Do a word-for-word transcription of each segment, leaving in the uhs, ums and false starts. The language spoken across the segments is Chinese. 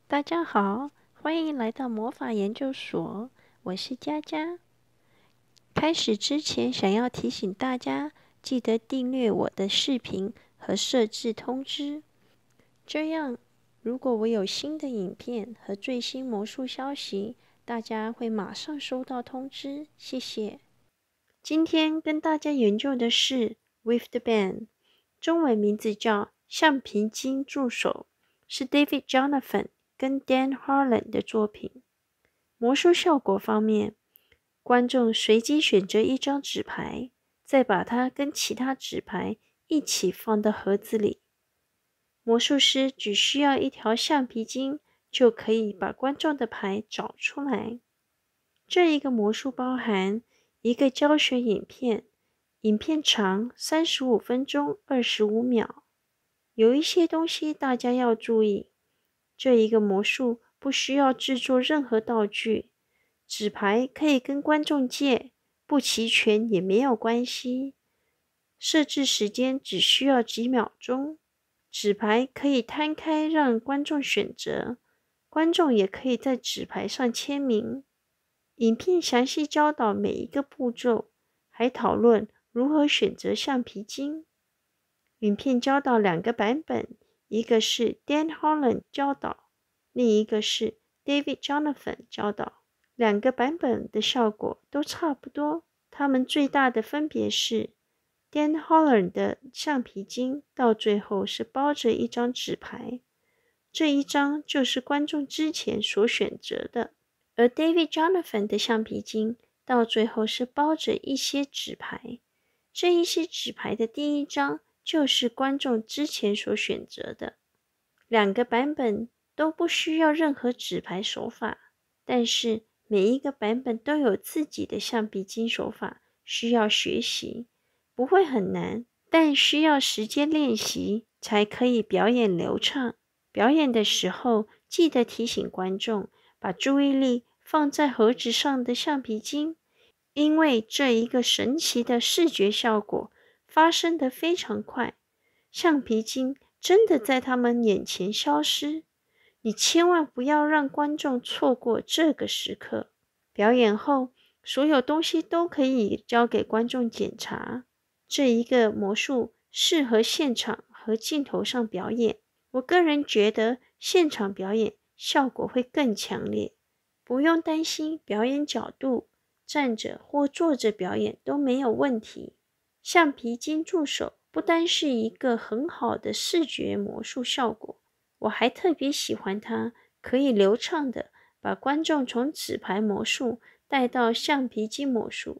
大家好，欢迎来到魔法研究所，我是佳佳。开始之前，想要提醒大家，记得订阅我的视频和设置通知，这样如果我有新的影片和最新魔术消息，大家会马上收到通知。谢谢。今天跟大家研究的是 With the Pen， 中文名字叫橡皮筋助手，是 David Jonathan 跟 Dan Harlan 的作品。魔术效果方面，观众随机选择一张纸牌，再把它跟其他纸牌一起放到盒子里。魔术师只需要一条橡皮筋，就可以把观众的牌找出来。这一个魔术包含一个教学影片，影片长三十五分钟二十五秒。有一些东西大家要注意，这一个魔术不需要制作任何道具，纸牌可以跟观众借，不齐全也没有关系。设置时间只需要几秒钟，纸牌可以摊开让观众选择，观众也可以在纸牌上签名。影片详细教导每一个步骤，还讨论如何选择橡皮筋。影片教导两个版本，一个是 Dan Harlan 教导，另一个是 David Jonathan 教导。两个版本的效果都差不多，它们最大的分别是 Dan Harlan 的橡皮筋到最后是包着一张纸牌，这一张就是观众之前所选择的。而 David Jonathan 的橡皮筋到最后是包着一些纸牌，这一些纸牌的第一张就是观众之前所选择的。两个版本都不需要任何纸牌手法，但是每一个版本都有自己的橡皮筋手法，需要学习，不会很难，但需要时间练习才可以表演流畅。表演的时候，记得提醒观众把注意力放在盒子上的橡皮筋，因为这一个神奇的视觉效果发生得非常快，橡皮筋真的在他们眼前消失。你千万不要让观众错过这个时刻。表演后，所有东西都可以交给观众检查。这一个魔术适合现场和镜头上表演。我个人觉得现场表演效果会更强烈，不用担心表演角度，站着或坐着表演都没有问题。橡皮筋助手不单是一个很好的视觉魔术效果，我还特别喜欢它可以流畅的把观众从纸牌魔术带到橡皮筋魔术。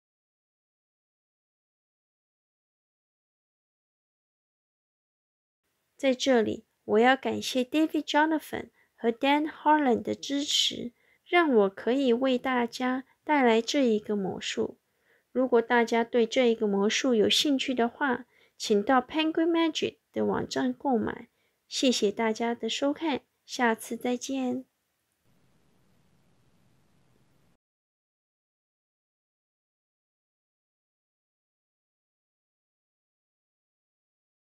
在这里，我要感谢 David Jonathan 和 Dan Harlan 的支持，让我可以为大家带来这一个魔术。如果大家对这一个魔术有兴趣的话，请到 Penguin Magic 的网站购买。谢谢大家的收看，下次再见。